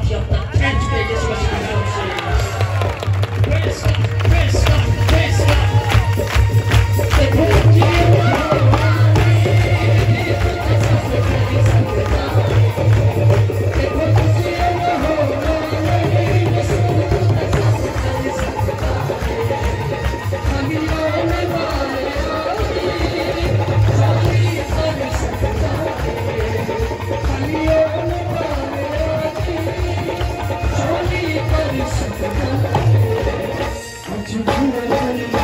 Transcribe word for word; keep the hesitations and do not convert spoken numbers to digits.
chapter ten today, just what you know says. Praise God, praise God, praise God. The Lord To do it.